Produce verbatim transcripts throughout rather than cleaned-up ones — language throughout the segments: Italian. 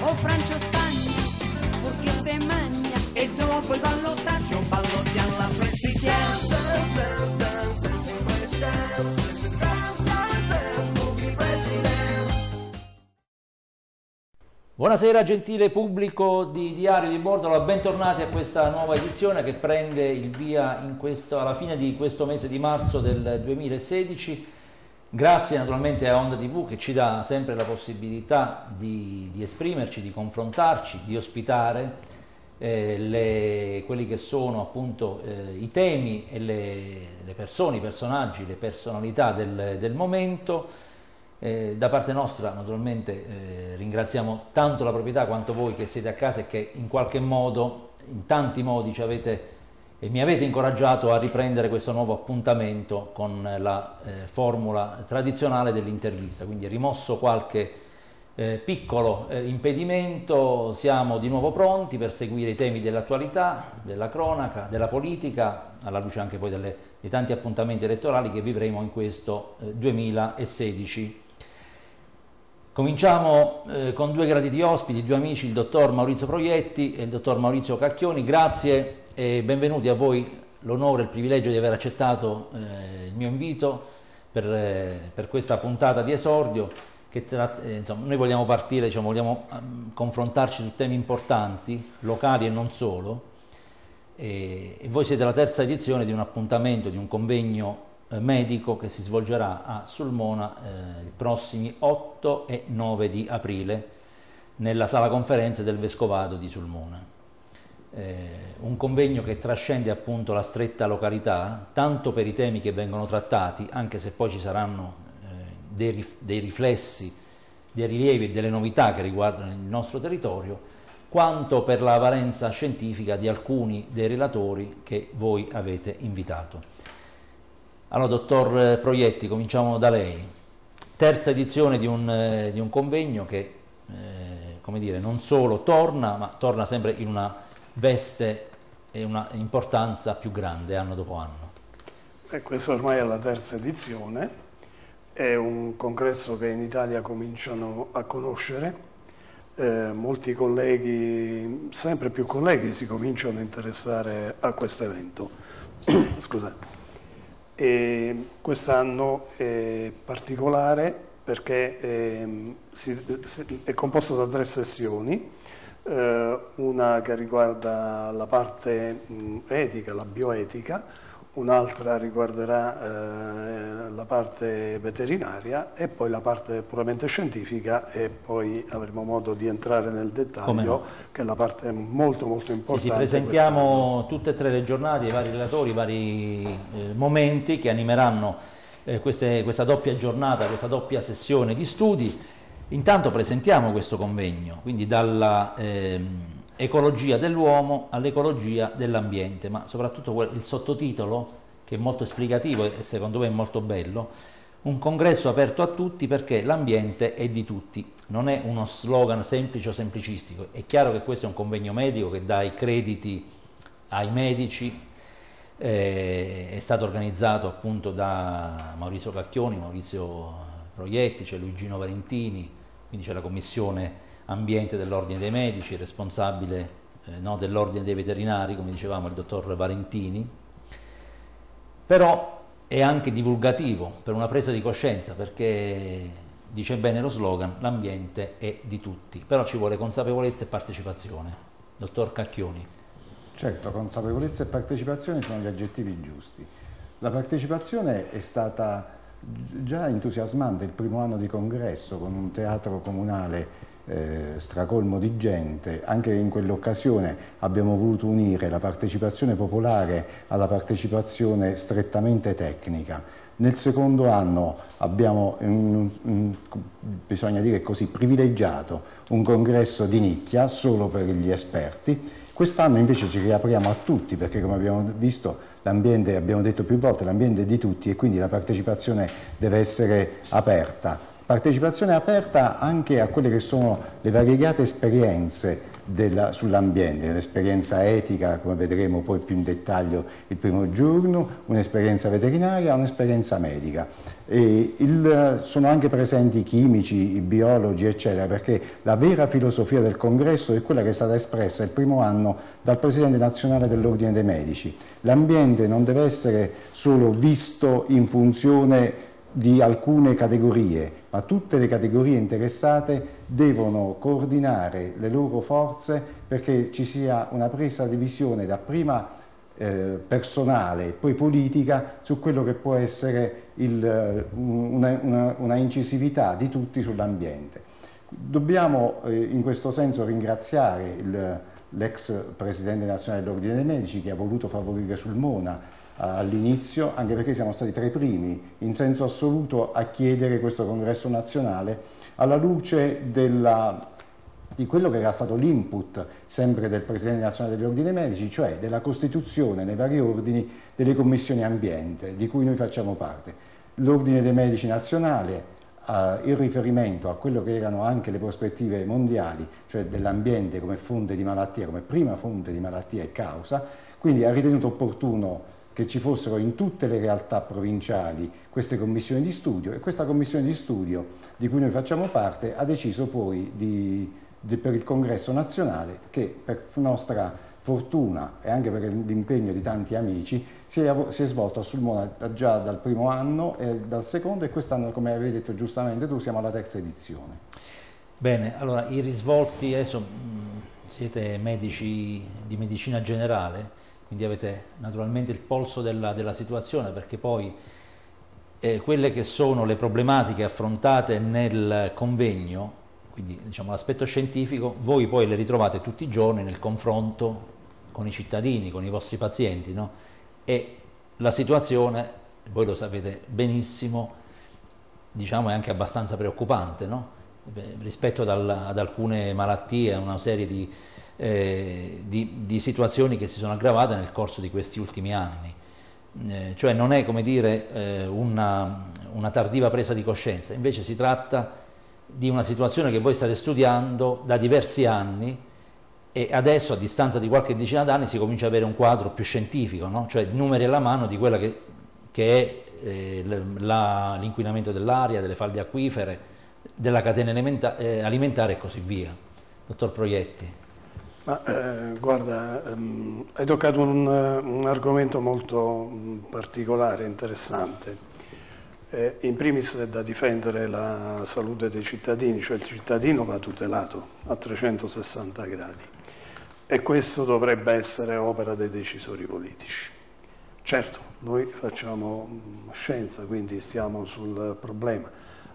o Francia o Spagna, perché se magna e dopo il ballottaggio ballottiamo la presidenza. Dance, dance, dance, dance, dance, dance, dance, dance, dance, movie presidents. Buonasera gentile pubblico di Diario di Bordola, bentornati a questa nuova edizione che prende il via in questo, alla fine di questo mese di marzo del duemilasedici. Grazie naturalmente a Onda tivù che ci dà sempre la possibilità di, di esprimerci, di confrontarci, di ospitare eh, le, quelli che sono appunto eh, i temi e le, le persone, i personaggi, le personalità del, del momento. Eh, da parte nostra naturalmente eh, ringraziamo tanto la proprietà quanto voi che siete a casa e che in qualche modo, in tanti modi ci avete e mi avete incoraggiato a riprendere questo nuovo appuntamento con la eh, formula tradizionale dell'intervista. Quindi rimosso qualche eh, piccolo eh, impedimento, siamo di nuovo pronti per seguire i temi dell'attualità, della cronaca, della politica, alla luce anche poi delle, dei tanti appuntamenti elettorali che vivremo in questo eh, duemilasedici. Cominciamo eh, con due graditi ospiti, due amici, il dottor Maurizio Proietti e il dottor Maurizio Cacchioni. Grazie e benvenuti a voi, l'onore e il privilegio di aver accettato eh, il mio invito per, eh, per questa puntata di esordio. Che tra, eh, insomma, noi vogliamo partire, diciamo, vogliamo um, confrontarci su temi importanti, locali e non solo, e, e voi siete la terza edizione di un appuntamento, di un convegno medico che si svolgerà a Sulmona eh, i prossimi otto e nove di aprile nella sala conferenze del Vescovado di Sulmona. Eh, un convegno che trascende appunto la stretta località, tanto per i temi che vengono trattati, anche se poi ci saranno eh, dei, rif dei riflessi, dei rilievi e delle novità che riguardano il nostro territorio, quanto per la valenza scientifica di alcuni dei relatori che voi avete invitato. Allora, dottor Proietti, cominciamo da lei. Terza edizione di un, eh, di un convegno che, eh, come dire, non solo torna, ma torna sempre in una veste e una importanza più grande anno dopo anno. E questa ormai è la terza edizione, è un congresso che in Italia cominciano a conoscere, eh, molti colleghi, sempre più colleghi si cominciano a interessare a questo evento. Scusate. E quest'anno è particolare perché è, si, è composto da tre sessioni, eh, una che riguarda la parte mh, etica, la bioetica, un'altra riguarderà eh, la parte veterinaria e poi la parte puramente scientifica, e poi avremo modo di entrare nel dettaglio, no, che è la parte molto molto importante. Sì, sì, presentiamo tutte e tre le giornate, i vari relatori, i vari eh, momenti che animeranno eh, queste, questa doppia giornata, questa doppia sessione di studi. Intanto presentiamo questo convegno, quindi dalla ehm, ecologia dell'uomo all'ecologia dell'ambiente, ma soprattutto il sottotitolo, che è molto esplicativo e secondo me è molto bello: un congresso aperto a tutti perché l'ambiente è di tutti. Non è uno slogan semplice o semplicistico, è chiaro che questo è un convegno medico che dà i crediti ai medici, eh, è stato organizzato appunto da Maurizio Cacchioni, Maurizio Proietti, c'è Luigino Valentini, quindi c'è la commissione ambiente dell'ordine dei medici, responsabile eh, no, dell'ordine dei veterinari, come dicevamo il dottor Valentini, però è anche divulgativo per una presa di coscienza, perché dice bene lo slogan, l'ambiente è di tutti, però ci vuole consapevolezza e partecipazione. Dottor Cacchioni. Certo, consapevolezza e partecipazione sono gli aggettivi giusti. La partecipazione è stata già entusiasmante il primo anno di congresso, con un teatro comunale Eh, stracolmo di gente. Anche in quell'occasione abbiamo voluto unire la partecipazione popolare alla partecipazione strettamente tecnica. Nel secondo anno abbiamo, un, un, bisogna dire così, privilegiato un congresso di nicchia solo per gli esperti. Quest'anno invece ci riapriamo a tutti, perché come abbiamo visto l'ambiente, abbiamo detto più volte, l'ambiente è di tutti e quindi la partecipazione deve essere aperta. Partecipazione aperta anche a quelle che sono le variegate esperienze sull'ambiente, un'esperienza etica, come vedremo poi più in dettaglio il primo giorno, un'esperienza veterinaria, un'esperienza medica. E il, sono anche presenti i chimici, i biologi, eccetera, perché la vera filosofia del congresso è quella che è stata espressa il primo anno dal Presidente nazionale dell'Ordine dei Medici. L'ambiente non deve essere solo visto in funzione di alcune categorie, ma tutte le categorie interessate devono coordinare le loro forze perché ci sia una presa di visione dapprima eh, personale e poi politica su quello che può essere il, una, una, una incisività di tutti sull'ambiente. Dobbiamo eh, in questo senso ringraziare l'ex Presidente nazionale dell'Ordine dei Medici che ha voluto favorire Sulmona all'inizio, anche perché siamo stati tra i primi in senso assoluto a chiedere questo congresso nazionale alla luce della, di quello che era stato l'input sempre del Presidente nazionale degli Ordini Medici, cioè della costituzione nei vari ordini delle commissioni ambiente di cui noi facciamo parte. L'Ordine dei Medici nazionale Uh, il riferimento a quello che erano anche le prospettive mondiali, cioè dell'ambiente come fonte di malattia, come prima fonte di malattia e causa, quindi ha ritenuto opportuno che ci fossero in tutte le realtà provinciali queste commissioni di studio e questa commissione di studio di cui noi facciamo parte ha deciso poi di, di, per il congresso nazionale che per nostra fortuna e anche per l'impegno di tanti amici si è, si è svolto a Sulmona già dal primo anno e dal secondo e quest'anno, come avevi detto giustamente tu, siamo alla terza edizione. Bene, allora i risvolti, adesso mh, siete medici di medicina generale, quindi avete naturalmente il polso della, della situazione, perché poi eh, quelle che sono le problematiche affrontate nel convegno, quindi diciamo l'aspetto scientifico, voi poi le ritrovate tutti i giorni nel confronto con i cittadini, con i vostri pazienti, no? E la situazione, voi lo sapete benissimo, diciamo è anche abbastanza preoccupante, no? Beh, rispetto ad, ad alcune malattie, a una serie di, eh, di, di situazioni che si sono aggravate nel corso di questi ultimi anni. Eh, cioè non è, come dire, eh, una, una tardiva presa di coscienza, invece si tratta di una situazione che voi state studiando da diversi anni e adesso, a distanza di qualche decina d'anni, si comincia ad avere un quadro più scientifico, no? Cioè numeri alla mano di quella che, che è eh, l'inquinamento dell'aria, delle falde acquifere, della catena eh, alimentare e così via. Dottor Proietti. Ma, eh, guarda, ehm, hai toccato un, un argomento molto mh, particolare, interessante. Eh, in primis è da difendere la salute dei cittadini, cioè il cittadino va tutelato a trecentosessanta gradi e questo dovrebbe essere opera dei decisori politici. Certo, noi facciamo scienza, quindi stiamo sul problema.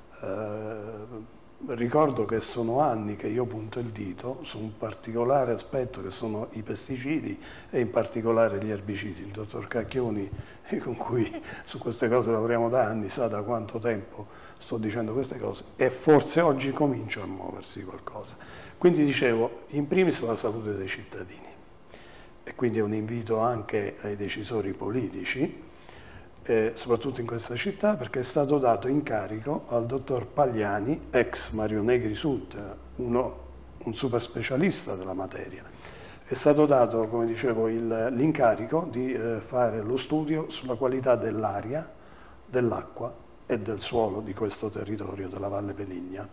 Eh, ricordo che sono anni che io punto il dito su un particolare aspetto che sono i pesticidi e in particolare gli erbicidi. Il dottor Cacchioni, con cui su queste cose lavoriamo da anni, sa da quanto tempo sto dicendo queste cose e forse oggi comincia a muoversi qualcosa. Quindi dicevo, in primis la salute dei cittadini e quindi è un invito anche ai decisori politici, Eh, soprattutto in questa città, perché è stato dato incarico al dottor Pagliani, ex Mario Negri Sud, uno, un super specialista della materia. È stato dato, come dicevo, l'incarico di eh, fare lo studio sulla qualità dell'aria, dell'acqua e del suolo di questo territorio della Valle Peligna.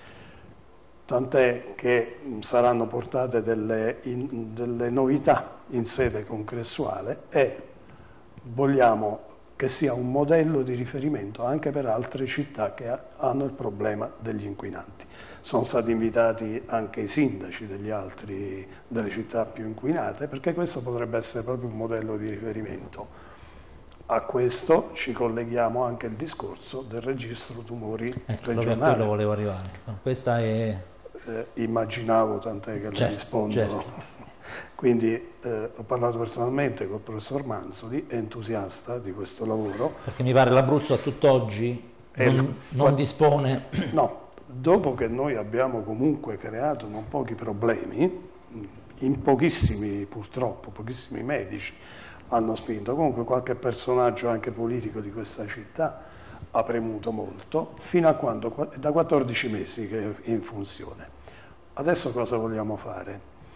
Tant'è che saranno portate delle, in, delle novità in sede congressuale e vogliamo che sia un modello di riferimento anche per altre città che hanno il problema degli inquinanti. Sono stati invitati anche i sindaci degli altri, delle città più inquinate, perché questo potrebbe essere proprio un modello di riferimento. A questo ci colleghiamo anche il discorso del registro tumori ecco, regionale. A quello volevo arrivare. Questa è... Eh, immaginavo, tant'è che certo, le rispondo. Certo. Quindi eh, ho parlato personalmente col professor Manzoli, entusiasta di questo lavoro. Perché mi pare l'Abruzzo a tutt'oggi non, il, non dispone... No, dopo che noi abbiamo comunque creato non pochi problemi, in pochissimi purtroppo, pochissimi medici hanno spinto, comunque qualche personaggio anche politico di questa città ha premuto molto, fino a quando, da quattordici mesi che è in funzione. Adesso cosa vogliamo fare?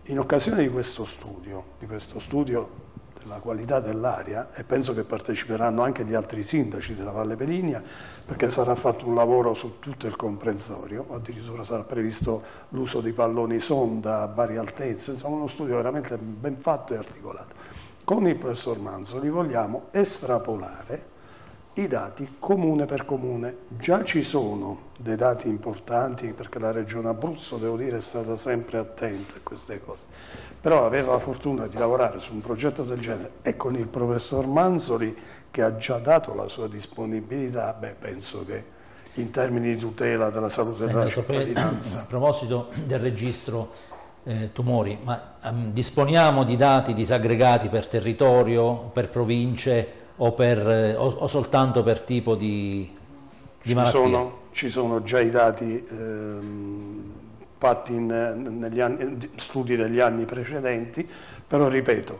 In occasione di questo studio, di questo studio della qualità dell'aria, e penso che parteciperanno anche gli altri sindaci della Valle Peligna, perché sarà fatto un lavoro su tutto il comprensorio, addirittura sarà previsto l'uso di palloni sonda a varie altezze, insomma uno studio veramente ben fatto e articolato. Con il professor Manzoli vogliamo estrapolare i dati comune per comune. Già ci sono dei dati importanti, perché la Regione Abruzzo, devo dire, è stata sempre attenta a queste cose, però aveva la fortuna di lavorare su un progetto del genere e con il professor Manzoli, che ha già dato la sua disponibilità, beh, penso che in termini di tutela della salute Senta, della cittadinanza. A proposito del registro eh, tumori, ma um, disponiamo di dati disaggregati per territorio, per province, o, per, eh, o, o soltanto per tipo di, di ci malattia? Sono, ci sono già i dati ehm, fatti in, negli anni, studi degli anni precedenti, però ripeto,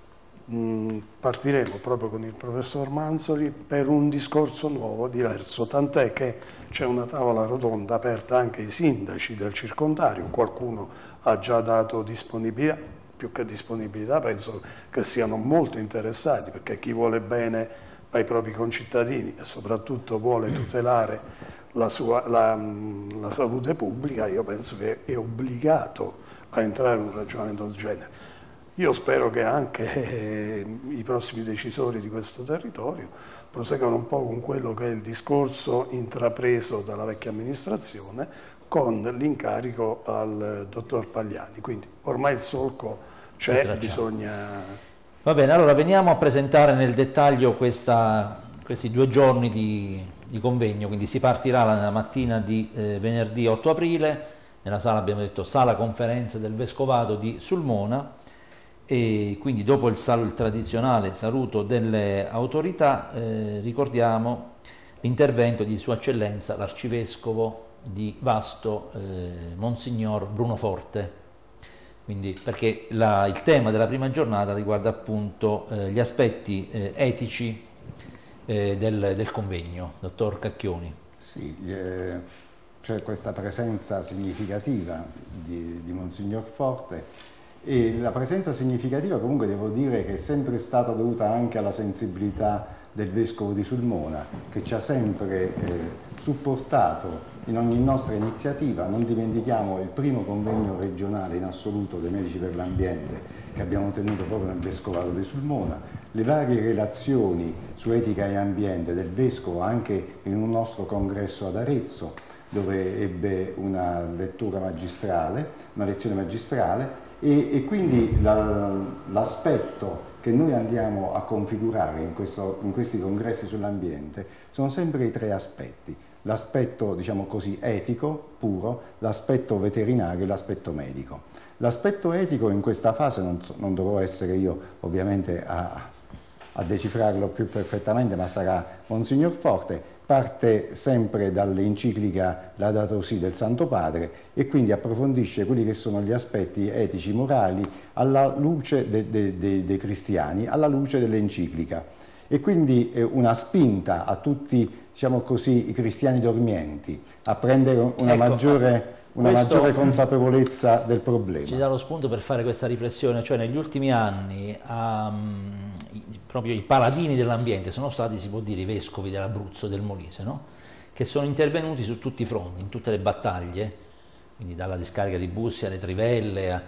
mh, partiremo proprio con il professor Manzoli per un discorso nuovo, diverso, tant'è che c'è una tavola rotonda aperta anche ai sindaci del circondario, qualcuno ha già dato disponibilità. Più che disponibilità, penso che siano molto interessati, perché chi vuole bene ai propri concittadini e soprattutto vuole tutelare la, sua, la, la salute pubblica, io penso che è obbligato a entrare in un ragionamento del genere. Io spero che anche eh, i prossimi decisori di questo territorio proseguano un po' con quello che è il discorso intrapreso dalla vecchia amministrazione, con l'incarico al dottor Pagliani. Quindi ormai il solco c'è, bisogna... Va bene, allora veniamo a presentare nel dettaglio questa, questi due giorni di, di convegno. Quindi si partirà la mattina di eh, venerdì otto aprile, nella sala, abbiamo detto, sala conferenze del Vescovato di Sulmona, e quindi dopo il, sal, il tradizionale saluto delle autorità eh, ricordiamo l'intervento di Sua Eccellenza l'Arcivescovo di Vasto, eh, Monsignor Bruno Forte. Quindi, perché la, il tema della prima giornata riguarda appunto eh, gli aspetti eh, etici eh, del, del convegno. Dottor Cacchioni. Sì, eh, c'è questa presenza significativa di, di Monsignor Forte, e la presenza significativa comunque devo dire che è sempre stata dovuta anche alla sensibilità del Vescovo di Sulmona, che ci ha sempre eh, supportato in ogni nostra iniziativa. Non dimentichiamo il primo convegno regionale in assoluto dei medici per l'ambiente che abbiamo tenuto proprio nel Vescovato di Sulmona, le varie relazioni su etica e ambiente del Vescovo anche in un nostro congresso ad Arezzo, dove ebbe una lettura magistrale, una lezione magistrale, e, e quindi l'aspetto la, che noi andiamo a configurare in, questo, in questi congressi sull'ambiente sono sempre i tre aspetti: l'aspetto, diciamo così, etico puro, l'aspetto veterinario e l'aspetto medico. L'aspetto etico in questa fase non, non dovrò essere io ovviamente a, a decifrarlo più perfettamente, ma sarà Monsignor Forte. Parte sempre dall'enciclica Laudato Si del Santo Padre e quindi approfondisce quelli che sono gli aspetti etici, morali, alla luce dei de, de, de cristiani, alla luce dell'enciclica. E quindi eh, una spinta a tutti, diciamo così, i cristiani dormienti a prendere una, ecco, maggiore, una maggiore consapevolezza del problema. Ci dà lo spunto per fare questa riflessione, cioè negli ultimi anni um, proprio i paladini dell'ambiente sono stati, si può dire, i vescovi dell'Abruzzo, del Molise, no? Che sono intervenuti su tutti i fronti, in tutte le battaglie, quindi dalla discarica di Bussi alle trivelle,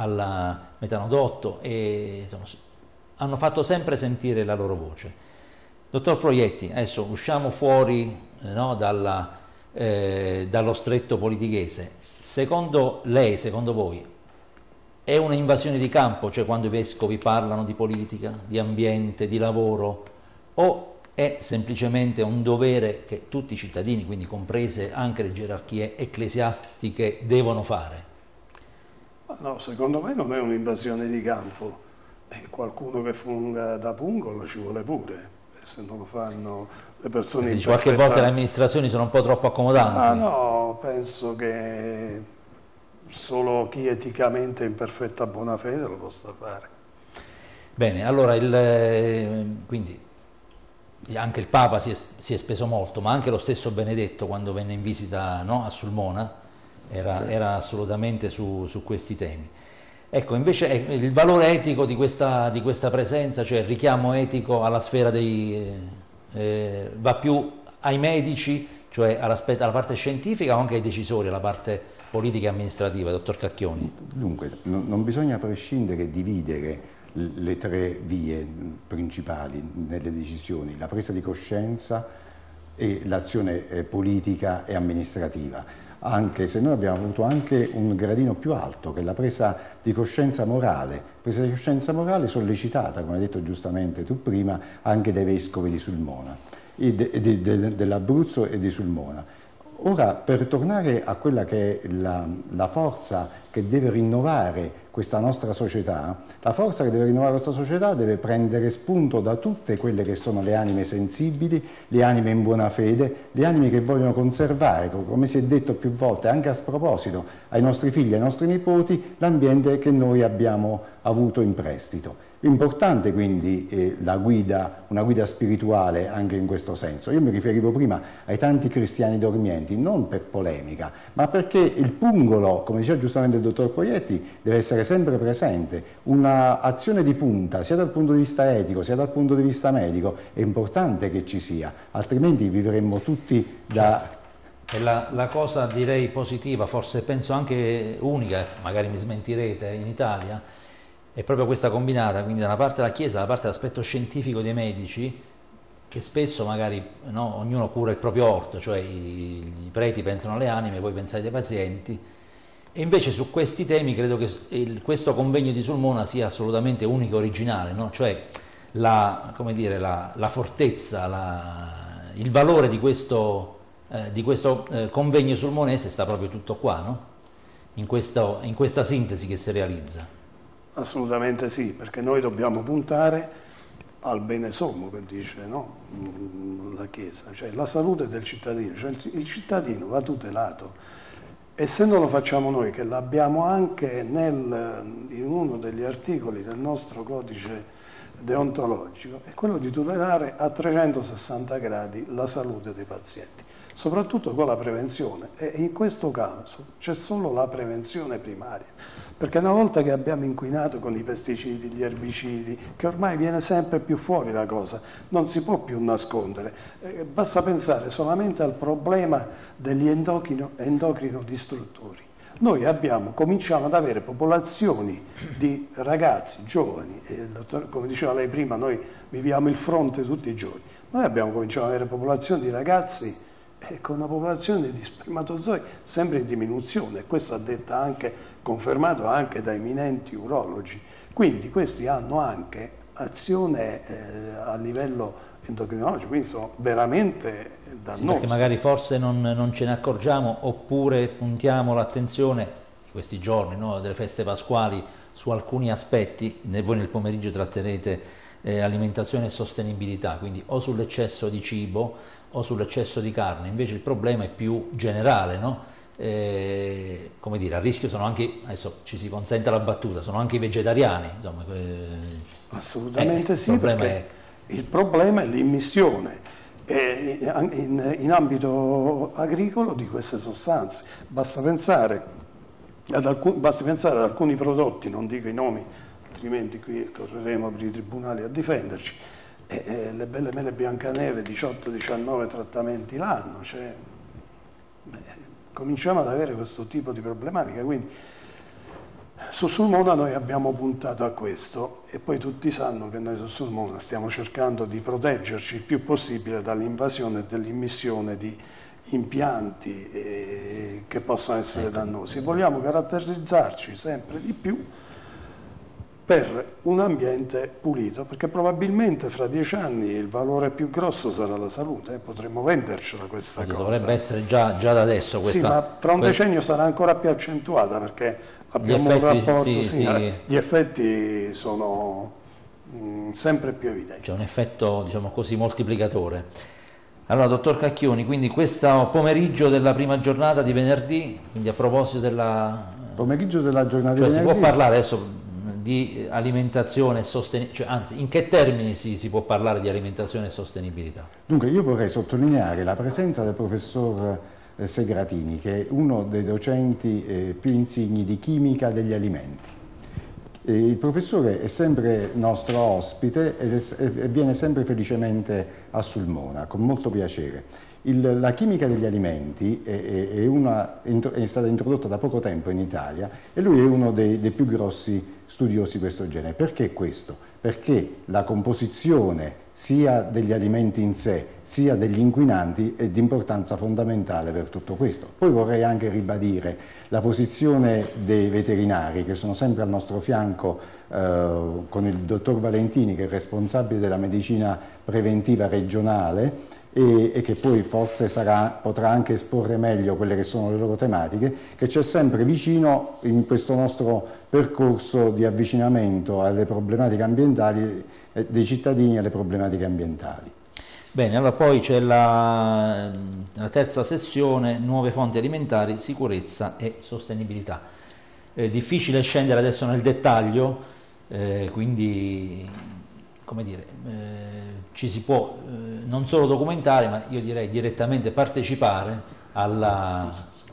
al metanodotto, e insomma, hanno fatto sempre sentire la loro voce. Dottor Proietti, adesso usciamo fuori no, dalla, eh, dallo stretto politichese. Secondo lei, secondo voi, è una invasione di campo, cioè quando i vescovi parlano di politica, di ambiente, di lavoro, o è semplicemente un dovere che tutti i cittadini, quindi comprese anche le gerarchie ecclesiastiche, devono fare? No, secondo me non è un'invasione di campo. E qualcuno che funga da pungolo ci vuole pure, se non lo fanno le persone in qualche perfetta... volta le amministrazioni sono un po' troppo accomodanti. Ah no, penso che solo chi eticamente in perfetta buona fede lo possa fare. Bene, allora il, quindi anche il Papa si è, si è speso molto, ma anche lo stesso Benedetto quando venne in visita no, a Sulmona era, sì. era assolutamente su, su questi temi. Ecco, invece eh, il valore etico di questa, di questa presenza, cioè il richiamo etico alla sfera dei... Eh, va più ai medici, cioè alla, alla parte scientifica o anche ai decisori, alla parte politica e amministrativa, dottor Cacchioni? Dunque, no, non bisogna prescindere e dividere le tre vie principali nelle decisioni, la presa di coscienza e l'azione eh, politica e amministrativa, anche se noi abbiamo avuto anche un gradino più alto, che è la presa di coscienza morale, presa di coscienza morale sollecitata, come hai detto giustamente tu prima, anche dai vescovi di Sulmona, dell'Abruzzo e di Sulmona. Ora, per tornare a quella che è la, la forza che deve rinnovare questa nostra società, la forza che deve rinnovare questa società deve prendere spunto da tutte quelle che sono le anime sensibili, le anime in buona fede, le anime che vogliono conservare, come si è detto più volte, anche a sproposito, ai nostri figli, ai nostri nipoti, l'ambiente che noi abbiamo avuto in prestito. Importante quindi eh, la guida, una guida spirituale anche in questo senso. Io mi riferivo prima ai tanti cristiani dormienti, non per polemica, ma perché il pungolo, come diceva giustamente il dottor Proietti, deve essere sempre presente. Un'azione di punta, sia dal punto di vista etico, sia dal punto di vista medico, è importante che ci sia, altrimenti vivremmo tutti da... E la, la cosa direi positiva, forse penso anche unica, magari mi smentirete, in Italia, è proprio questa combinata, quindi da una parte la Chiesa, dalla parte dell'aspetto scientifico dei medici, che spesso magari no, ognuno cura il proprio orto, cioè i, i preti pensano alle anime, voi pensate ai pazienti, e invece su questi temi credo che il, questo convegno di Sulmona sia assolutamente unico e originale, no? Cioè la, come dire, la, la fortezza, la, il valore di questo, eh, di questo eh, convegno sulmonese sta proprio tutto qua, no? in, questo, in questa sintesi che si realizza. Assolutamente sì, perché noi dobbiamo puntare al bene sommo, che dice no? la Chiesa, cioè la salute del cittadino, cioè il cittadino va tutelato e se non lo facciamo noi, che l'abbiamo anche nel, in uno degli articoli del nostro codice deontologico, è quello di tutelare a trecentosessanta gradi la salute dei pazienti, soprattutto con la prevenzione, e in questo caso c'è solo la prevenzione primaria, perché una volta che abbiamo inquinato con i pesticidi, gli erbicidi, che ormai viene sempre più fuori la cosa, non si può più nascondere, eh, basta pensare solamente al problema degli endocrino, endocrino distruttori. Noi abbiamo, cominciamo ad avere popolazioni di ragazzi giovani, e come diceva lei prima, noi viviamo il fronte tutti i giorni, noi abbiamo cominciato ad avere popolazioni di ragazzi e con una popolazione di spermatozoi sempre in diminuzione, questo ha detto anche, confermato anche da eminenti urologi. Quindi questi hanno anche azione eh, a livello endocrinologico, quindi sono veramente dannosi. Sì, perché magari forse non, non ce ne accorgiamo, oppure puntiamo l'attenzione in questi giorni, no, delle feste pasquali su alcuni aspetti, voi nel pomeriggio tratterete eh, alimentazione e sostenibilità, quindi o sull'eccesso di cibo o sull'eccesso di carne, invece il problema è più generale, no? Eh, come dire, a rischio sono anche, adesso ci si consente la battuta, sono anche i vegetariani, insomma, eh, assolutamente eh, sì, il problema perché è... il problema è l'immissione eh, in, in ambito agricolo di queste sostanze. Basta pensare, ad alcun, basti pensare ad alcuni prodotti, non dico i nomi, altrimenti qui correremo per i tribunali a difenderci, e, e le belle mele Biancaneve, diciotto diciannove trattamenti l'anno, cioè, beh, cominciamo ad avere questo tipo di problematica, quindi su Sulmona noi abbiamo puntato a questo e poi tutti sanno che noi su Sulmona stiamo cercando di proteggerci il più possibile dall'invasione e dell'immissione di impianti eh, che possano essere dannosi. Vogliamo caratterizzarci sempre di più per un ambiente pulito, perché probabilmente fra dieci anni il valore più grosso sarà la salute, eh? Potremmo vendercela questa Quindi cosa. dovrebbe essere già, già da adesso questa... Sì, ma fra un decennio sarà ancora più accentuata, perché abbiamo effetti, un rapporto, sì, sì, sì. Eh, gli effetti sono mh, sempre più evidenti. C'è un effetto, diciamo così, moltiplicatore. Allora, dottor Cacchioni, quindi questo pomeriggio della prima giornata di venerdì, quindi a proposito della... Pomeriggio della giornata cioè di si venerdì... può parlare adesso di alimentazione e sostenibilità, cioè, anzi, in che termini si, si può parlare di alimentazione e sostenibilità? Dunque, io vorrei sottolineare la presenza del professor eh, Segratini, che è uno dei docenti eh, più insigni di chimica degli alimenti. E il professore è sempre nostro ospite ed è, e viene sempre felicemente a Sulmona, con molto piacere. Il, la chimica degli alimenti è, è, una, è stata introdotta da poco tempo in Italia e lui è uno dei, dei più grossi studiosi di questo genere. Perché questo? Perché la composizione sia degli alimenti in sé sia degli inquinanti è di importanza fondamentale per tutto questo. Poi vorrei anche ribadire la posizione dei veterinari che sono sempre al nostro fianco eh, con il dottor Valentini, che è responsabile della medicina preventiva regionale e, e che poi forse sarà, potrà anche esporre meglio quelle che sono le loro tematiche, che c'è sempre vicino in questo nostro percorso di avvicinamento alle problematiche ambientali eh, dei cittadini e alle problematiche ambientali. Bene, allora poi c'è la, la terza sessione, nuove fonti alimentari, sicurezza e sostenibilità. È difficile scendere adesso nel dettaglio, eh, quindi come dire, eh, ci si può eh, non solo documentare, ma io direi direttamente partecipare alla...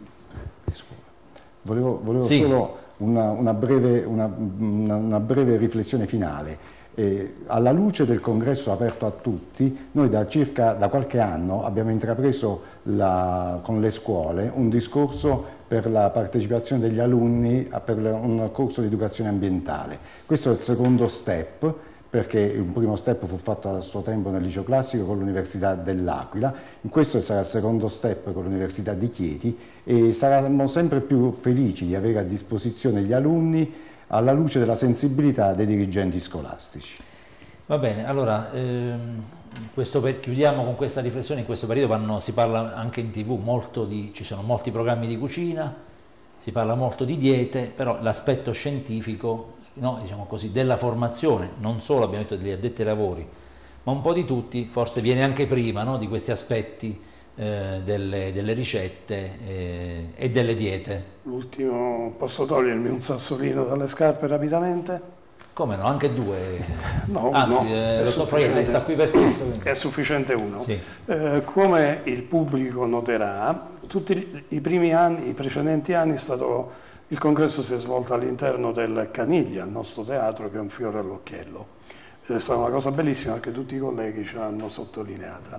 Volevo, volevo sì. solo una, una, breve, una, una, una breve riflessione finale. Eh, alla luce del congresso aperto a tutti, noi da circa da qualche anno abbiamo intrapreso la, con le scuole un discorso per la partecipazione degli alunni a, per un corso di educazione ambientale. Questo è il secondo step, perché un primo step fu fatto a suo tempo nel liceo classico con l'Università dell'Aquila, in questo sarà il secondo step con l'Università di Chieti e saremo sempre più felici di avere a disposizione gli alunni alla luce della sensibilità dei dirigenti scolastici. Va bene, allora ehm, questo per, chiudiamo con questa riflessione. In questo periodo vanno, si parla anche in tv molto di, ci sono molti programmi di cucina, si parla molto di diete, però l'aspetto scientifico, no, diciamo così, della formazione, non solo abbiamo detto degli addetti ai lavori, ma un po' di tutti, forse viene anche prima, no, di questi aspetti eh, delle, delle ricette eh, e delle diete. L'ultimo, posso togliermi un sassolino dalle scarpe rapidamente? Come no, anche due. No, Anzi, no, eh, è dottor Proietti sta qui per questo. Quindi. È sufficiente uno. Sì. Eh, come il pubblico noterà, tutti i primi anni, i precedenti anni, è stato, il congresso si è svolto all'interno del Caniglia, il nostro teatro, che è un fiore all'occhiello. È stata una cosa bellissima che tutti i colleghi ce l'hanno sottolineata.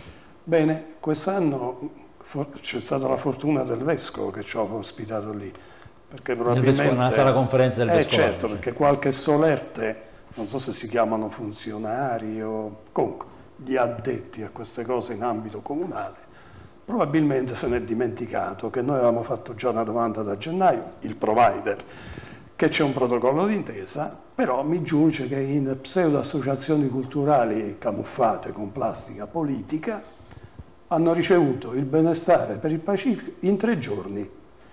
Bene, quest'anno c'è stata la fortuna del Vescovo che ci ha ospitato lì, perché probabilmente una sala conferenza del eh, Vescovo. certo, perché qualche solerte, non so se si chiamano funzionari o comunque gli addetti a queste cose in ambito comunale, probabilmente se ne è dimenticato che noi avevamo fatto già una domanda da gennaio, il provider, che c'è un protocollo d'intesa, però mi giunge che in pseudo associazioni culturali camuffate con plastica politica hanno ricevuto il benestare per il Pacifico in tre giorni,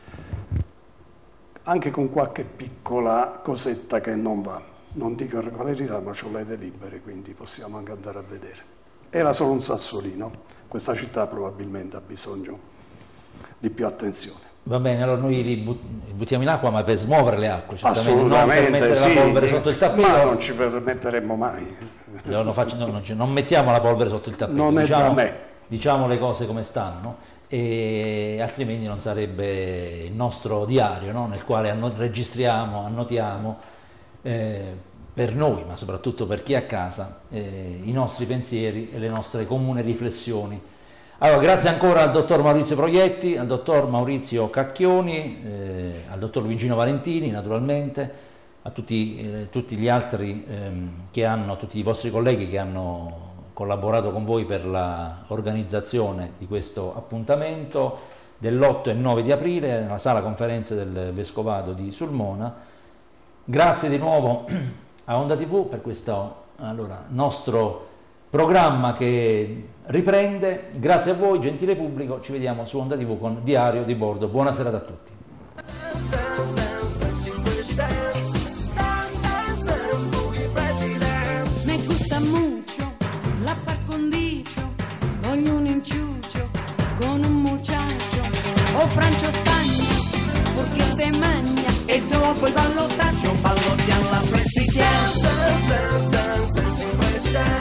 anche con qualche piccola cosetta che non va. Non dico irregolarità, ma ho le delibere, quindi possiamo anche andare a vedere. Era solo un sassolino, questa città probabilmente ha bisogno di più attenzione. Va bene, allora noi li buttiamo in acqua, ma per smuovere le acque, certamente, assolutamente, non per mettere sì, la polvere sotto il tappeto. Ma non ci permetteremmo mai. Non, faccio, no, non, ci, non mettiamo la polvere sotto il tappeto, non diciamo, è da me. Diciamo le cose come stanno, e altrimenti non sarebbe il nostro diario, no? Nel quale anno, registriamo, annotiamo eh, per noi, ma soprattutto per chi è a casa, eh, i nostri pensieri e le nostre comuni riflessioni. Allora, grazie ancora al dottor Maurizio Proietti, al dottor Maurizio Cacchioni, eh, al dottor Luigino Valentini naturalmente, a tutti, eh, tutti gli altri ehm, che hanno, tutti i vostri colleghi che hanno collaborato con voi per l'organizzazione di questo appuntamento dell'otto e nove di aprile nella sala conferenze del Vescovado di Sulmona. Grazie di nuovo a Onda tivù per questo allora, nostro programma che riprende. Grazie a voi, gentile pubblico, ci vediamo su Onda tivù con Diario di Bordo. Buona serata a tutti. Me gusta mucho la par condicio, voglio un inciucio con un muchacho o Francio Spagna, porque se magna E dopo il ballottaggio ballottiamo la Presidenza.